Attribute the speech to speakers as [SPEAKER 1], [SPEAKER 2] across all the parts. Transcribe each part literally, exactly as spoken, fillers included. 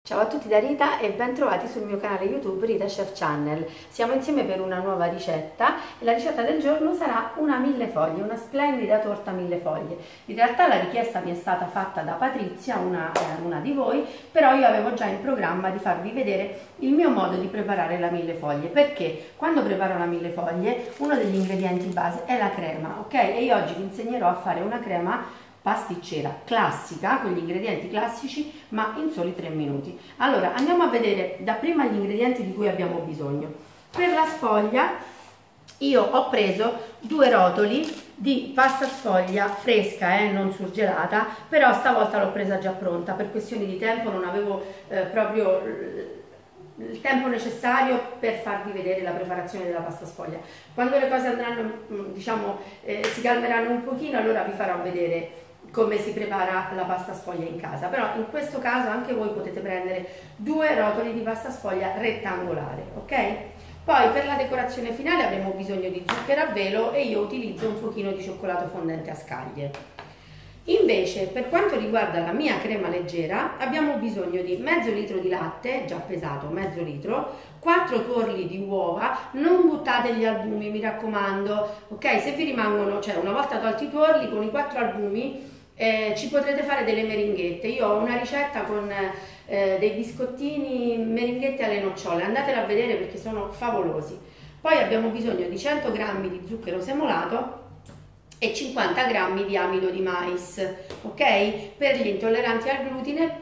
[SPEAKER 1] Ciao a tutti da Rita e ben trovati sul mio canale YouTube Rita Chef Channel. Siamo insieme per una nuova ricetta e la ricetta del giorno sarà una millefoglie, una splendida torta millefoglie. In realtà la richiesta mi è stata fatta da Patrizia, una, eh, una di voi, però io avevo già in programma di farvi vedere il mio modo di preparare la millefoglie, perché quando preparo la millefoglie uno degli ingredienti base è la crema, ok? E io oggi vi insegnerò a fare una crema pasticcera classica con gli ingredienti classici, ma in soli tre minuti. Allora andiamo a vedere dapprima gli ingredienti di cui abbiamo bisogno. Per la sfoglia io ho preso due rotoli di pasta sfoglia fresca, eh, non surgelata, però stavolta l'ho presa già pronta, per questioni di tempo non avevo eh, proprio il tempo necessario per farvi vedere la preparazione della pasta sfoglia. Quando le cose andranno, diciamo, eh, si calmeranno un pochino, allora vi farò vedere come si prepara la pasta sfoglia in casa, però in questo caso anche voi potete prendere due rotoli di pasta sfoglia rettangolare, ok? Poi per la decorazione finale avremo bisogno di zucchero a velo e io utilizzo un pochino di cioccolato fondente a scaglie. Invece per quanto riguarda la mia crema leggera abbiamo bisogno di mezzo litro di latte, già pesato mezzo litro, quattro tuorli di uova, non buttate gli albumi mi raccomando, ok? Se vi rimangono, cioè una volta tolti i tuorli, con i quattro albumi eh, ci potrete fare delle meringhette. Io ho una ricetta con eh, dei biscottini meringhette alle nocciole, andatela a vedere perché sono favolosi. Poi abbiamo bisogno di cento grammi di zucchero semolato e cinquanta grammi di amido di mais, ok? Per gli intolleranti al glutine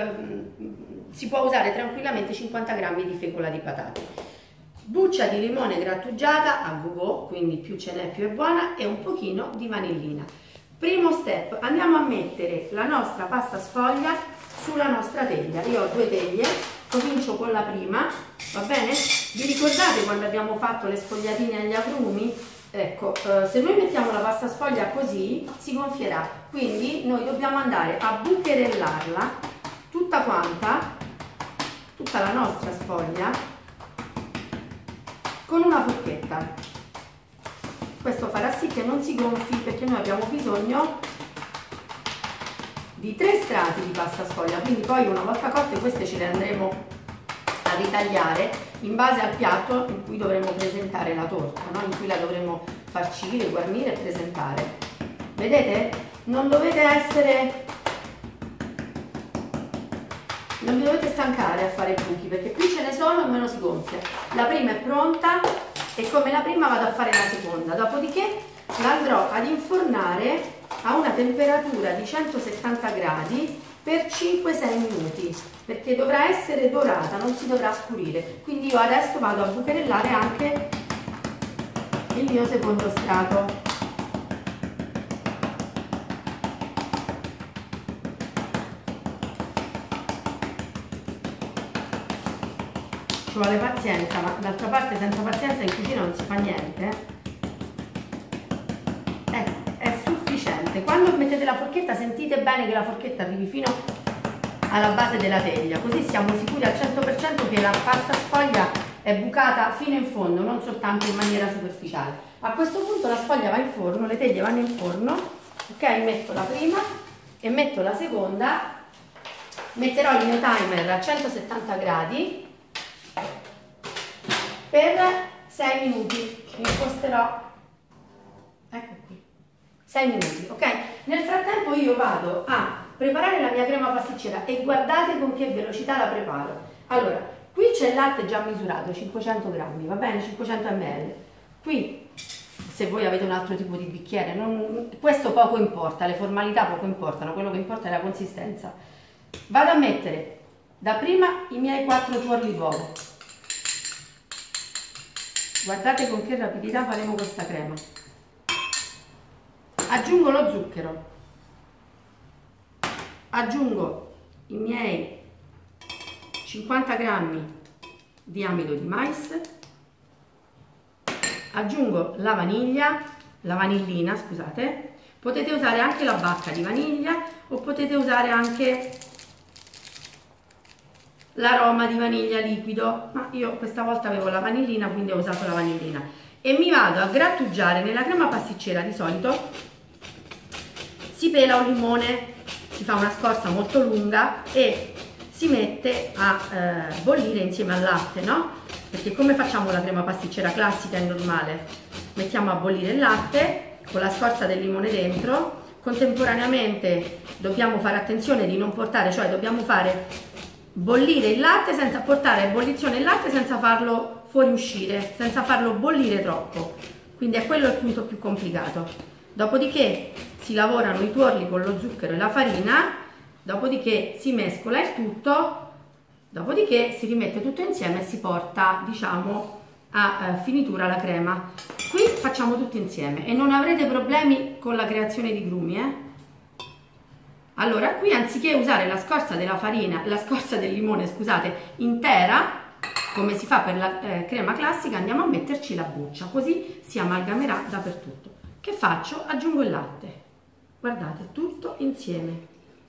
[SPEAKER 1] ehm, si può usare tranquillamente cinquanta grammi di fecola di patate. Buccia di limone grattugiata a go-go, quindi più ce n'è più è buona, e un pochino di vanillina. Primo step, andiamo a mettere la nostra pasta sfoglia sulla nostra teglia. Io ho due teglie, comincio con la prima, va bene? Vi ricordate quando abbiamo fatto le sfogliatine agli agrumi? Ecco, eh, se noi mettiamo la pasta sfoglia così si gonfierà, quindi noi dobbiamo andare a bucherellarla tutta quanta, tutta la nostra sfoglia, con una forchetta. Questo farà sì che non si gonfi, perché noi abbiamo bisogno di tre strati di pasta sfoglia, quindi poi una volta cotte queste ce le andremo a ritagliare in base al piatto in cui dovremo presentare la torta, no? In cui la dovremo farcire, guarnire e presentare. Vedete? Non dovete essere non vi dovete stancare a fare i buchi, perché più ce ne sono meno si gonfia. La prima è pronta e come la prima vado a fare la seconda, dopodiché la andrò ad infornare a una temperatura di centosettanta gradi per cinque sei minuti, perché dovrà essere dorata, non si dovrà scurire. Quindi io adesso vado a bucherellare anche il mio secondo strato. Ci vuole pazienza, ma d'altra parte senza pazienza in cucina non si fa niente. Ecco, è sufficiente. Quando mettete la forchetta sentite bene che la forchetta arrivi fino alla base della teglia, così siamo sicuri al cento per cento che la pasta sfoglia è bucata fino in fondo, non soltanto in maniera superficiale. A questo punto la sfoglia va in forno, le teglie vanno in forno, ok? Metto la prima e metto la seconda, metterò il mio timer a centosettanta gradi per sei minuti, mi imposterò, ecco qui, sei minuti, ok? Nel frattempo io vado a preparare la mia crema pasticcera e guardate con che velocità la preparo. Allora, qui c'è il latte già misurato, cinquecento grammi, va bene? cinquecento millilitri. Qui, se voi avete un altro tipo di bicchiere, non, questo poco importa, le formalità poco importano, quello che importa è la consistenza. Vado a mettere dapprima i miei quattro tuorli d'uovo. Guardate con che rapidità faremo questa crema. Aggiungo lo zucchero. Aggiungo i miei cinquanta grammi di amido di mais, aggiungo la vaniglia, la vanillina, scusate, potete usare anche la bacca di vaniglia o potete usare anche l'aroma di vaniglia liquido, ma io questa volta avevo la vanillina, quindi ho usato la vanillina. E mi vado a grattugiare. Nella crema pasticcera di solito si pela un limone, si fa una scorza molto lunga e si mette a eh, bollire insieme al latte, no? Perché come facciamo la crema pasticcera classica e normale? Mettiamo a bollire il latte con la scorza del limone dentro, contemporaneamente dobbiamo fare attenzione di non portare, cioè dobbiamo fare bollire il latte senza portare a ebollizione il latte senza farlo fuoriuscire, senza farlo bollire troppo, quindi è quello il punto più complicato. Dopodiché si lavorano i tuorli con lo zucchero e la farina, dopodiché si mescola il tutto, dopodiché si rimette tutto insieme e si porta, diciamo, a eh, finitura la crema. Qui facciamo tutto insieme e non avrete problemi con la creazione di grumi, eh? Allora, qui anziché usare la scorza della farina, la scorza del limone, scusate, intera, come si fa per la eh, crema classica, andiamo a metterci la buccia, così si amalgamerà dappertutto. Che faccio? Aggiungo il latte. Guardate, tutto insieme.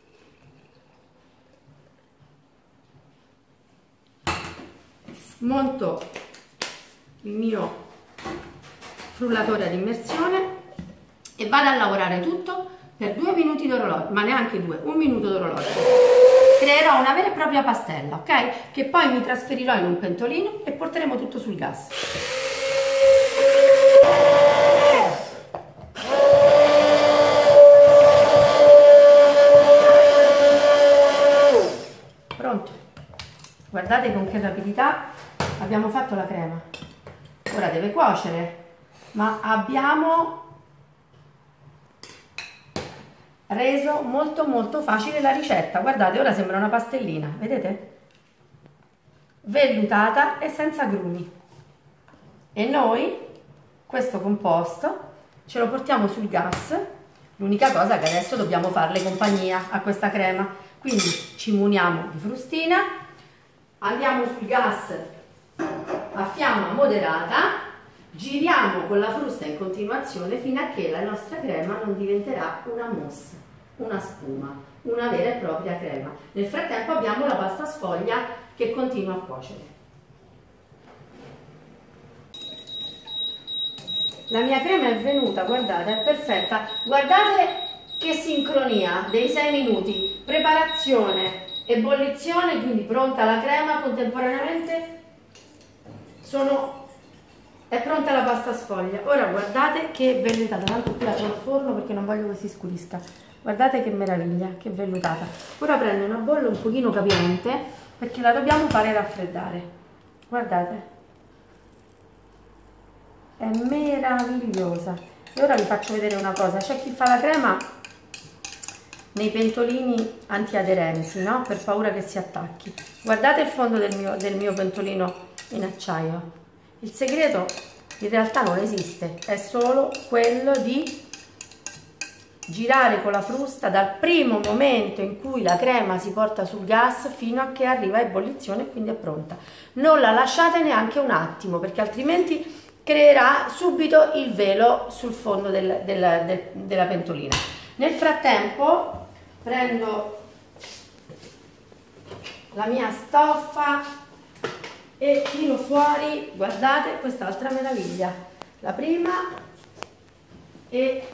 [SPEAKER 1] Monto il mio frullatore ad immersione e vado a lavorare tutto per due minuti d'orologio, ma neanche due, un minuto d'orologio. Creerò una vera e propria pastella, ok? Che poi mi trasferirò in un pentolino e porteremo tutto sul gas. Pronto? Guardate con che rapidità abbiamo fatto la crema. Ora deve cuocere, ma abbiamo reso molto molto facile la ricetta. Guardate, ora sembra una pastellina, vedete? Vellutata e senza grumi. E noi questo composto ce lo portiamo sul gas. L'unica cosa è che adesso dobbiamo farle compagnia a questa crema, quindi ci muniamo di frustina, andiamo sul gas a fiamma moderata, giriamo con la frusta in continuazione fino a che la nostra crema non diventerà una mousse, una spuma, una vera e propria crema. Nel frattempo abbiamo la pasta sfoglia che continua a cuocere. La mia crema è venuta, guardate, è perfetta. Guardate che sincronia dei sei minuti, preparazione, ebollizione, quindi pronta la crema, contemporaneamente sono, è pronta la pasta sfoglia. Ora guardate che vellutata, tanto qui la c'ho al forno perché non voglio che si scurisca. Guardate che meraviglia, che vellutata. Ora prendo una bolla un pochino capiente perché la dobbiamo fare raffreddare. Guardate, è meravigliosa. E ora vi faccio vedere una cosa, c'è chi fa la crema nei pentolini antiaderenti, no? Per paura che si attacchi. Guardate il fondo del mio, del mio pentolino in acciaio. Il segreto in realtà non esiste, è solo quello di girare con la frusta dal primo momento in cui la crema si porta sul gas fino a che arriva a ebollizione e quindi è pronta. Non la lasciate neanche un attimo perché altrimenti creerà subito il velo sul fondo del, del, del, della pentolina. Nel frattempo prendo la mia stoffa e tiro fuori, guardate, quest'altra meraviglia. La prima e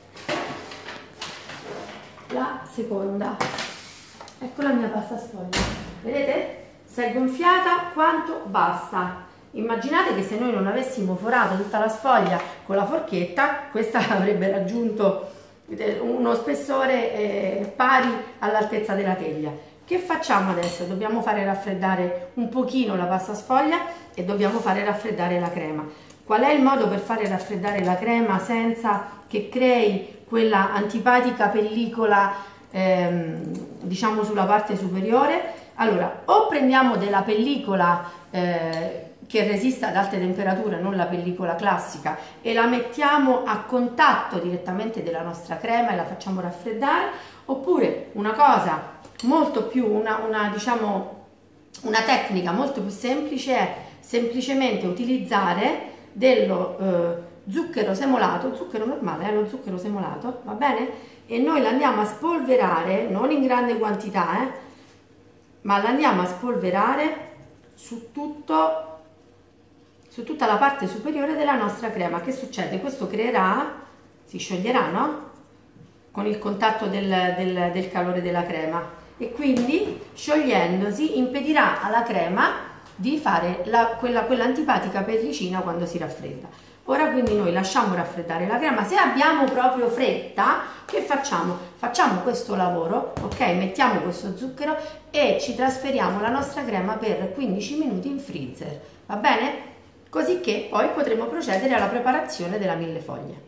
[SPEAKER 1] la seconda. Ecco la mia pasta sfoglia. Vedete? Si è gonfiata quanto basta. Immaginate che se noi non avessimo forato tutta la sfoglia con la forchetta, questa avrebbe raggiunto uno spessore eh, pari all'altezza della teglia. Che facciamo adesso? Dobbiamo fare raffreddare un pochino la pasta sfoglia e dobbiamo fare raffreddare la crema. Qual è il modo per fare raffreddare la crema senza che crei quella antipatica pellicola ehm, diciamo sulla parte superiore? Allora, o prendiamo della pellicola eh, che resista ad alte temperature, non la pellicola classica, e la mettiamo a contatto direttamente della nostra crema e la facciamo raffreddare, oppure una cosa molto più, una, una, diciamo, una tecnica molto più semplice è semplicemente utilizzare dello eh, zucchero semolato, zucchero normale, eh, lo zucchero semolato, va bene? E noi l'andiamo a spolverare, non in grande quantità, eh, ma l'andiamo a spolverare su tutto su tutta la parte superiore della nostra crema. Che succede? Questo creerà, si scioglierà, no? Con il contatto del, del, del calore della crema e quindi sciogliendosi impedirà alla crema di fare la, quella, quella antipatica pellicina quando si raffredda. Ora quindi noi lasciamo raffreddare la crema. Se abbiamo proprio fretta, che facciamo? Facciamo questo lavoro, ok? Mettiamo questo zucchero e ci trasferiamo la nostra crema per quindici minuti in freezer, va bene? Così che poi potremo procedere alla preparazione della millefoglie.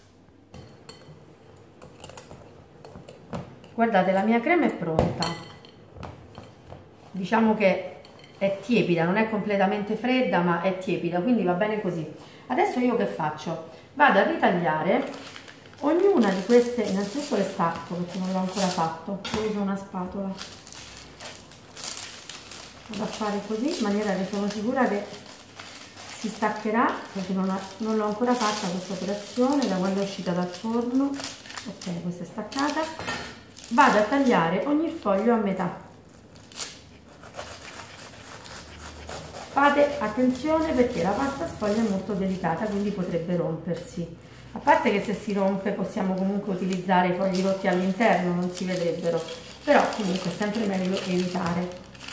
[SPEAKER 1] Guardate, la mia crema è pronta. Diciamo che è tiepida, non è completamente fredda, ma è tiepida, quindi va bene così. Adesso io che faccio? Vado a ritagliare ognuna di queste, innanzitutto le stacco perché non l'ho ancora fatto, poi uso una spatola. Vado a fare così in maniera che sono sicura che si staccherà, perché non, non l'ho ancora fatta questa operazione da quando è uscita dal forno. Ok, questa è staccata. Vado a tagliare ogni foglio a metà. Fate attenzione perché la pasta sfoglia è molto delicata, quindi potrebbe rompersi. A parte che se si rompe possiamo comunque utilizzare i fogli rotti all'interno, non si vedrebbero, però comunque è sempre meglio evitare.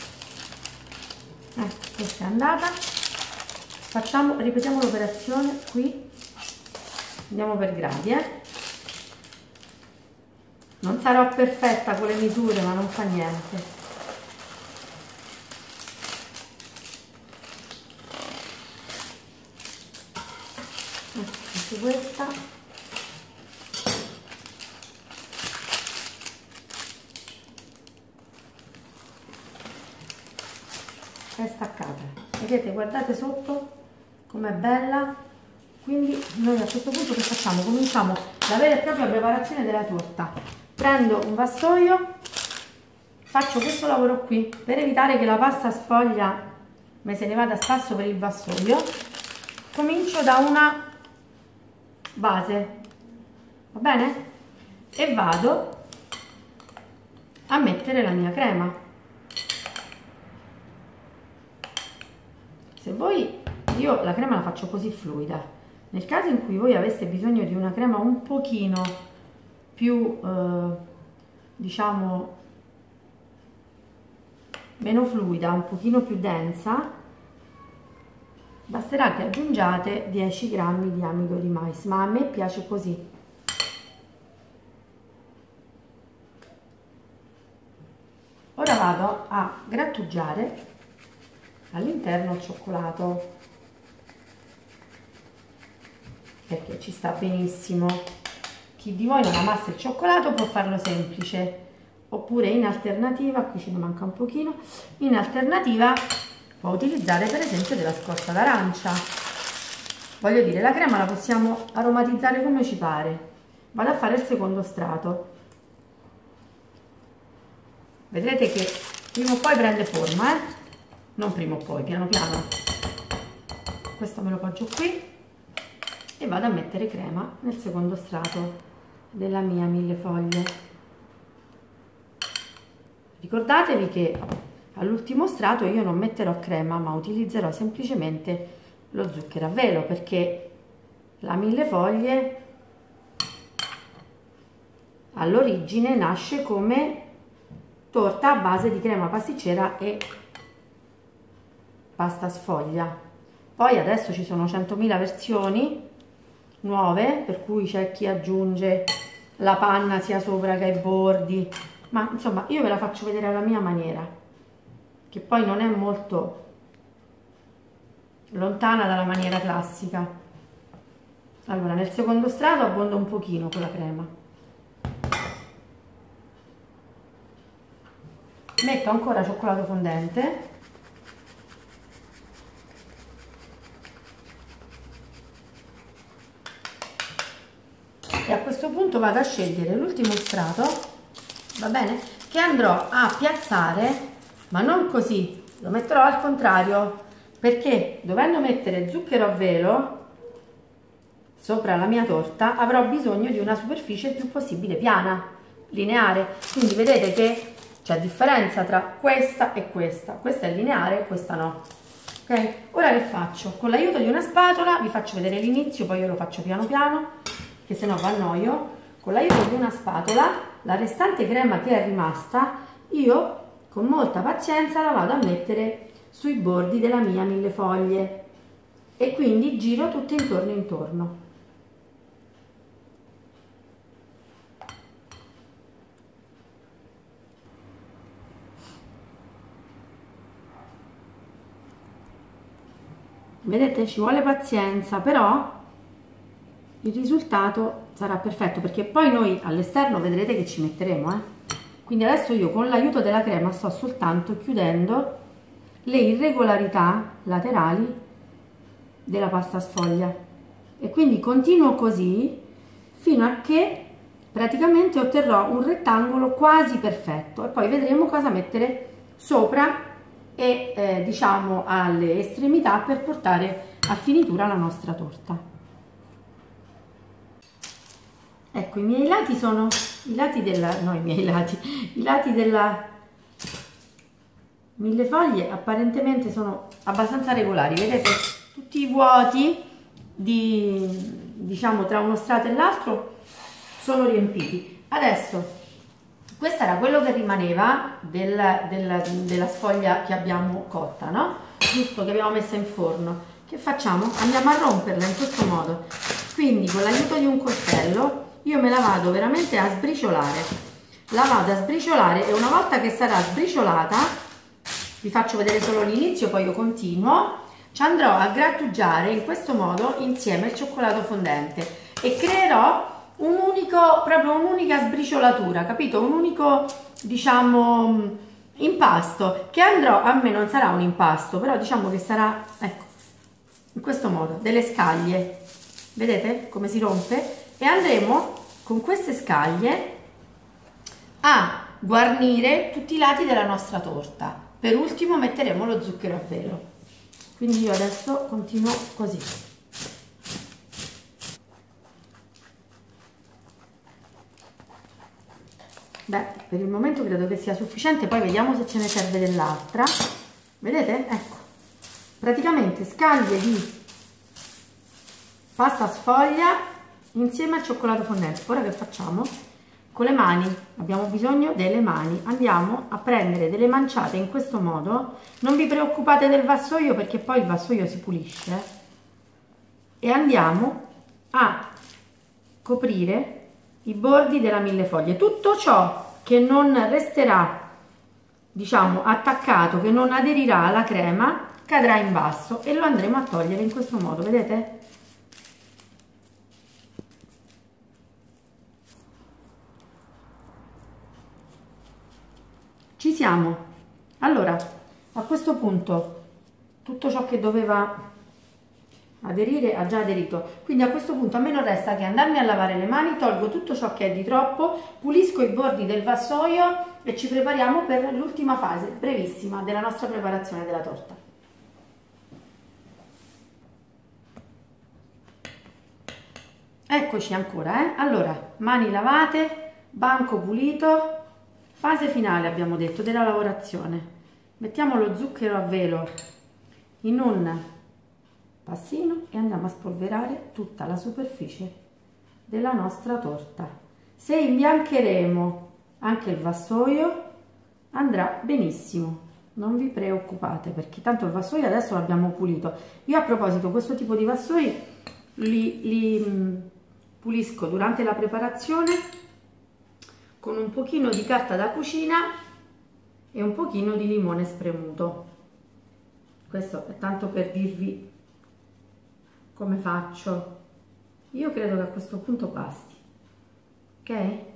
[SPEAKER 1] Eh, questa è andata. Facciamo, ripetiamo l'operazione qui, andiamo per gradi, eh. Non sarò perfetta con le misure, ma non fa niente. Anche questa. È staccata. Vedete, guardate sotto com'è bella. Quindi noi a questo punto che facciamo? Cominciamo la vera e propria preparazione della torta. Prendo un vassoio, faccio questo lavoro qui per evitare che la pasta sfoglia me se ne vada a spasso per il vassoio. Comincio da una base, va bene? E vado a mettere la mia crema. Se voi, io la crema la faccio così fluida. Nel caso in cui voi aveste bisogno di una crema un pochino più, eh, diciamo, meno fluida, un pochino più densa, basterà che aggiungiate dieci grammi di amido di mais, ma a me piace così. Ora vado a grattugiare all'interno il cioccolato, perché ci sta benissimo. Chi di voi non amasse il cioccolato può farlo semplice, oppure in alternativa, qui ce ne manca un pochino, in alternativa può utilizzare per esempio della scorza d'arancia. Voglio dire, la crema la possiamo aromatizzare come ci pare. Vado a fare il secondo strato. Vedrete che prima o poi prende forma, eh? Non prima o poi, piano piano. Questo me lo poggio qui e vado a mettere crema nel secondo strato della mia millefoglie. Ricordatevi che all'ultimo strato io non metterò crema, ma utilizzerò semplicemente lo zucchero a velo, perché la millefoglie all'origine nasce come torta a base di crema pasticcera e pasta sfoglia. Poi adesso ci sono centomila versioni nuove, per cui c'è chi aggiunge la panna sia sopra che ai bordi, ma insomma io ve la faccio vedere alla mia maniera, che poi non è molto lontana dalla maniera classica. Allora, nel secondo strato abbondo un pochino con la crema, metto ancora cioccolato fondente e a questo punto vado a scegliere l'ultimo strato, va bene, che andrò a piazzare, ma non così, lo metterò al contrario, perché dovendo mettere zucchero a velo sopra la mia torta avrò bisogno di una superficie il più possibile piana, lineare. Quindi vedete che c'è differenza tra questa e questa, questa è lineare, questa no. Ok? Ora che faccio? Con l'aiuto di una spatola vi faccio vedere l'inizio, poi io lo faccio piano piano, che se no vi annoio. Con l'aiuto di una spatola la restante crema che è rimasta io con molta pazienza la vado a mettere sui bordi della mia millefoglie e quindi giro tutto intorno intorno. Vedete, ci vuole pazienza, però il risultato sarà perfetto, perché poi noi all'esterno vedrete che ci metteremo, eh. Quindi adesso io con l'aiuto della crema sto soltanto chiudendo le irregolarità laterali della pasta sfoglia e quindi continuo così fino a che praticamente otterrò un rettangolo quasi perfetto, e poi vedremo cosa mettere sopra e eh, diciamo alle estremità per portare a finitura la nostra torta. Ecco, i miei lati sono i lati della no i miei lati i lati della millefoglie apparentemente sono abbastanza regolari, vedete, tutti i vuoti di diciamo tra uno strato e l'altro sono riempiti. Adesso questo era quello che rimaneva del, del, della sfoglia che abbiamo cotta, no? Giusto, che abbiamo messa in forno. Che facciamo? Andiamo a romperla in questo modo. Quindi con l'aiuto di un coltello io me la vado veramente a sbriciolare. La vado a sbriciolare e una volta che sarà sbriciolata, vi faccio vedere solo l'inizio, poi io continuo, ci andrò a grattugiare in questo modo insieme il cioccolato fondente e creerò un unico, proprio un'unica sbriciolatura, capito? Un unico, diciamo, impasto che andrò, a me non sarà un impasto, però diciamo che sarà, ecco, in questo modo, delle scaglie, vedete come si rompe? E andremo con queste scaglie a guarnire tutti i lati della nostra torta. Per ultimo metteremo lo zucchero a velo, quindi io adesso continuo così. Beh, per il momento credo che sia sufficiente, poi vediamo se ce ne serve dell'altra. Vedete? Ecco, praticamente scaglie di pasta sfoglia insieme al cioccolato fondente. Ora che facciamo? Con le mani, abbiamo bisogno delle mani, andiamo a prendere delle manciate in questo modo. Non vi preoccupate del vassoio perché poi il vassoio si pulisce, e andiamo a coprire i bordi della millefoglie. Tutto ciò che non resterà, diciamo, attaccato, che non aderirà alla crema, cadrà in basso e lo andremo a togliere in questo modo, vedete? Ci siamo. Allora, a questo punto tutto ciò che doveva aderire ha già aderito, quindi a questo punto a me non resta che andarmi a lavare le mani, tolgo tutto ciò che è di troppo, pulisco i bordi del vassoio e ci prepariamo per l'ultima fase brevissima della nostra preparazione della torta. Eccoci ancora, eh? Allora, mani lavate, banco pulito, fase finale abbiamo detto della lavorazione. Mettiamo lo zucchero a velo in un passino e andiamo a spolverare tutta la superficie della nostra torta. Se imbiancheremo anche il vassoio andrà benissimo, non vi preoccupate, perché tanto il vassoio adesso l'abbiamo pulito. Io a proposito questo tipo di vassoi li, li mh, pulisco durante la preparazione con un pochino di carta da cucina e un pochino di limone spremuto. Questo è tanto per dirvi come faccio. Io credo che a questo punto basti, ok?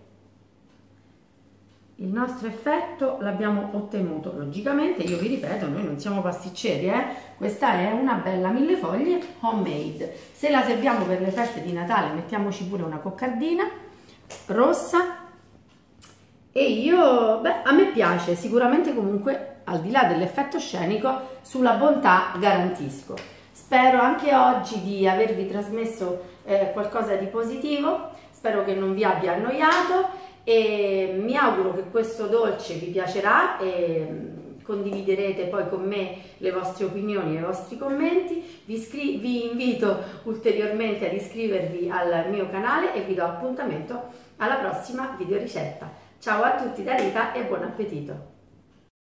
[SPEAKER 1] Il nostro effetto l'abbiamo ottenuto. Logicamente, io vi ripeto, noi non siamo pasticceri, eh? Questa è una bella millefoglie homemade. Se la serviamo per le feste di Natale, mettiamoci pure una coccardina rossa. E io, beh, a me piace, sicuramente comunque, al di là dell'effetto scenico, sulla bontà garantisco. Spero anche oggi di avervi trasmesso eh, qualcosa di positivo, spero che non vi abbia annoiato e mi auguro che questo dolce vi piacerà e condividerete poi con me le vostre opinioni e i vostri commenti. Vi, vi invito ulteriormente ad iscrivervi al mio canale e vi do appuntamento alla prossima video ricetta. Ciao a tutti da Rita e buon appetito!